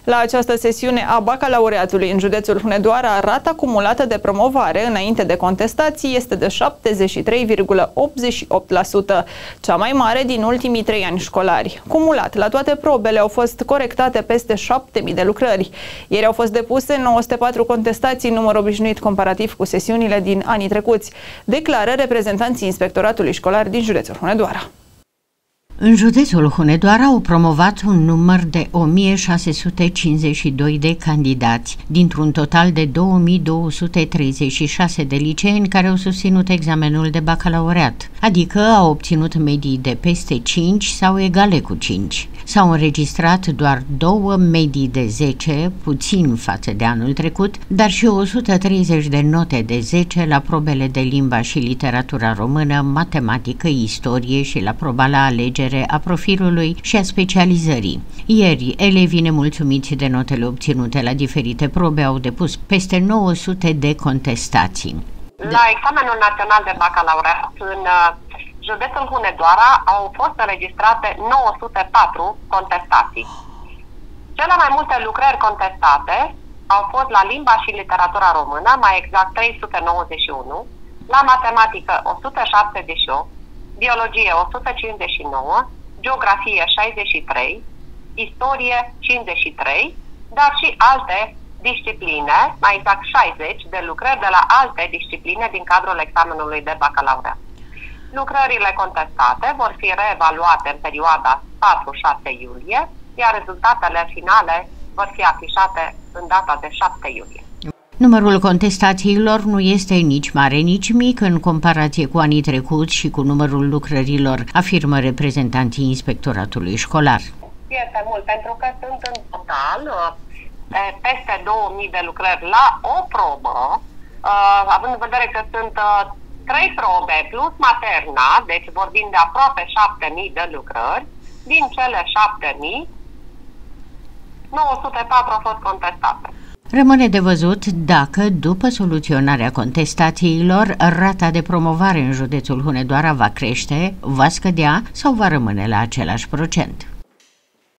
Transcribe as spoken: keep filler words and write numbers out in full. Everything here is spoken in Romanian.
La această sesiune a bacalaureatului în județul Hunedoara, rata cumulată de promovare înainte de contestații este de șaptezeci și trei virgulă optzeci și opt la sută, cea mai mare din ultimii trei ani școlari. Cumulat, la toate probele au fost corectate peste șapte mii de lucrări. Ieri au fost depuse nouă sute patru contestații, număr obișnuit comparativ cu sesiunile din anii trecuți, declară reprezentanții Inspectoratului Școlar din județul Hunedoara. În județul Hunedoara au promovat un număr de o mie șase sute cincizeci și doi de candidați, dintr-un total de două mii două sute treizeci și șase de liceeni care au susținut examenul de bacalaureat, adică au obținut medii de peste cinci sau egale cu cinci. S-au înregistrat doar două medii de zece, puțin față de anul trecut, dar și o sută treizeci de note de zece la probele de limba și literatura română, matematică, istorie și la proba la alegere a profilului și a specializării. Ieri, elevii nemulțumiți de notele obținute la diferite probe au depus peste nouă sute de contestații. La examenul național de bacalaureat în județul Hunedoara au fost înregistrate nouă sute patru contestații. Cele mai multe lucrări contestate au fost la limba și literatura română, mai exact trei sute nouăzeci și unu, la matematică o sută șaptezeci și opt, biologie o sută cincizeci și nouă, geografie șaizeci și trei, istorie cincizeci și trei, dar și alte discipline, mai exact șaizeci de lucrări de la alte discipline din cadrul examenului de bacalaureat. Lucrările contestate vor fi reevaluate în perioada patru șase iulie, iar rezultatele finale vor fi afișate în data de șapte iulie. Numărul contestațiilor nu este nici mare, nici mic în comparație cu anii trecuți și cu numărul lucrărilor, afirmă reprezentanții Inspectoratului Școlar. Este mult, pentru că sunt în total peste două mii de lucrări la o probă, având în vedere că sunt trei probe plus materna, deci vorbim de aproape șapte mii de lucrări. Din cele șapte mii, nouă sute patru au fost contestate. Rămâne de văzut dacă, după soluționarea contestațiilor, rata de promovare în județul Hunedoara va crește, va scădea sau va rămâne la același procent.